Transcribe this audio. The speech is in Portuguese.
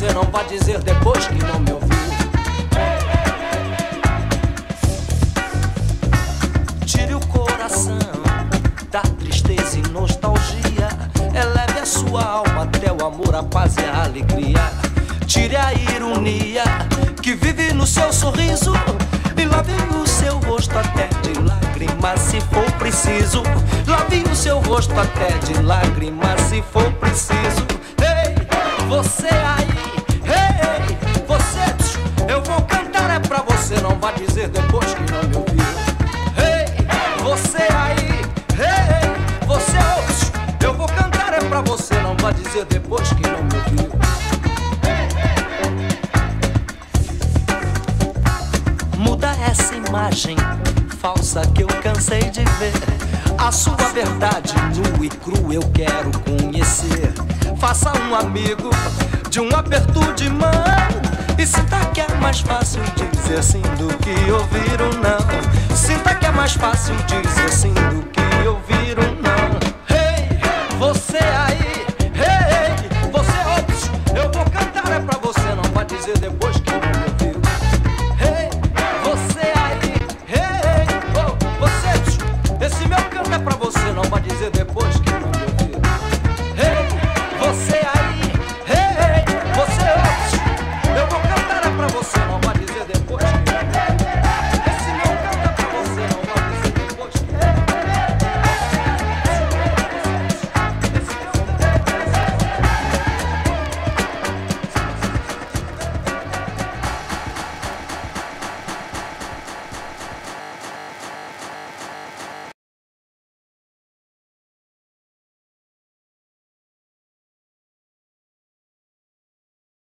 você não vai dizer depois que não me ouviu. Tire o coração da tristeza e nostalgia, eleve a sua alma até o amor, a paz e a alegria. Tire a ironia que vive no seu sorriso e lave o seu rosto até de lágrimas se for preciso. Lave o seu rosto até de lágrimas se for preciso. Ei, você aí, ei, você, eu vou cantar é pra você, não vai dizer depois que não me ouviu. Ei, você aí, ei, você, eu vou cantar é pra você, não vai dizer depois que não me ouviu. Muda essa imagem falsa que eu cansei de ver. A sua verdade nua e crua eu quero conhecer. Faça um amigo de um aperto de mão e sinta que é mais fácil dizer sim do que ouvir um não. Sinta que é mais fácil dizer sim do que ouvir um não. Hey, você aí.